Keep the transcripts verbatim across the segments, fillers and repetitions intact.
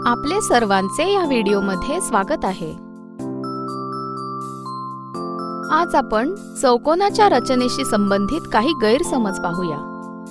आपले सर्वांचे या व्हिडिओमध्ये स्वागत आहे। आज आपण चौकोनाच्या रचनेशी संबंधित काही गैरसमज पाहूया।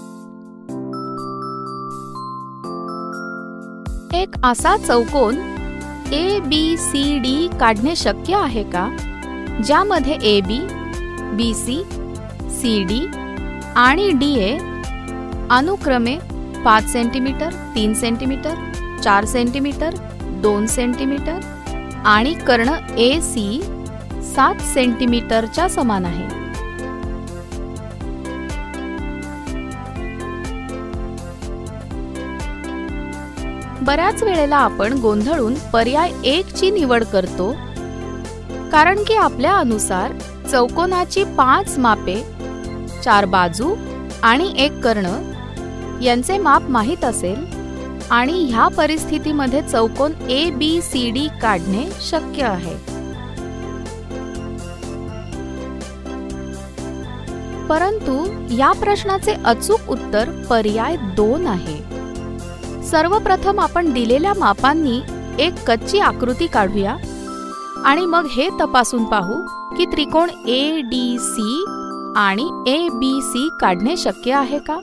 एक असा चौकोन ए बी सी डी काढणे शक्य आहे का, ज्यामध्ये A B, B C, C D आणि डी ए अनुक्रमे पाच सेंटीमीटर, तीन सेंटीमीटर, चार सेंटीमीटर, दोन सेंटीमीटर आणि कर्ण ए सी सात सेंटीमीटरच्या समान आहे। बऱ्याच वेळेला आपण गोंधळून पर्याय एक ची निवड करतो, कारण की आपल्या अनुसार चौकोनाची पाच मापे, चार बाजू आणि एक कर्ण यांचे माप माहित असेल आणि ह्या परिस्थितीमध्ये चौकोन ए बी सी डी काढणे शक्य आहे। परंतु या प्रश्नाचे अचूक उत्तर पर्याय दोन आहे। सर्वप्रथम आपण दिलेल्या मापांनी एक कच्ची आकृती काढूया आणि मग हे तपासून पाहू की त्रिकोण ए डी सी आणि ए बी सी काढणे शक्य आहे का।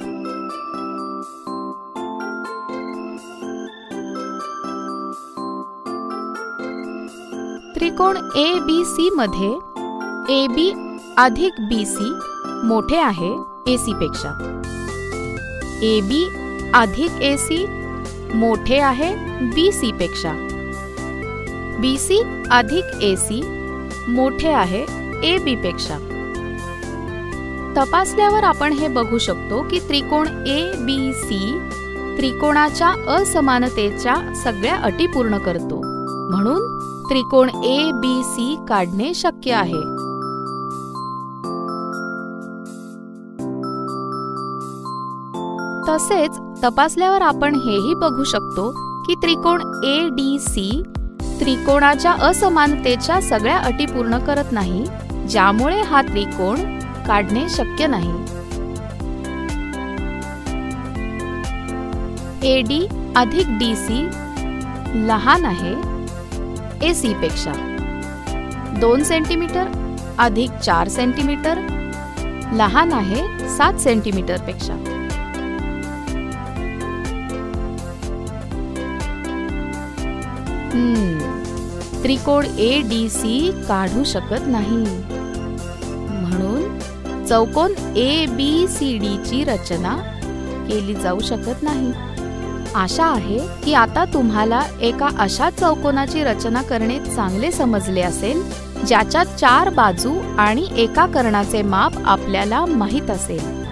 त्रिकोण ए बी सी मध्ये ए बी अधिक बी सी मोठे आहे ए सी पेक्षा, ए बी अधिक ए सी मोठे आहे बी सी पेक्षा, बी सी अधिक ए सी मोठे आहे ए बी पेक्षा। तपासल्यावर आपण हे बघू शकतो की त्रिकोण ए बी सी त्रिकोणाच्या असमानतेच्या सगळ्या अटी पूर्ण करतो, म्हणून त्रिकोण ए बी सी काढणे शक्य आहे। तसेच तपासल्यावर आपण हेही बघू शकतो की त्रिकोण ए डी सी त्रिकोणाच्या असमानतेच्या सगळ्या अटी पूर्ण करत नाही, ज्यामुळे हा त्रिकोण काढणे शक्य नाही। ए डी अधिक डी सी लहान आहे ए सी पेक्षा, दोन सेंटीमीटर अधिक चार सेंटीमीटर लहान आहे सात सेंटीमीटर पेक्षा। हम्म त्रिकोण ए डी सी काढू शकत नाही, म्हणून चौकोन ए बी सी डी ची रचना केली जाऊ शकत नाही। आशा आहे की आता तुम्हाला एका अशा चौकोनाची रचना करणे चांगले समजले असेल, ज्याच्या चार बाजू आणि एका कर्णाचे माप आपल्याला माहित असेल।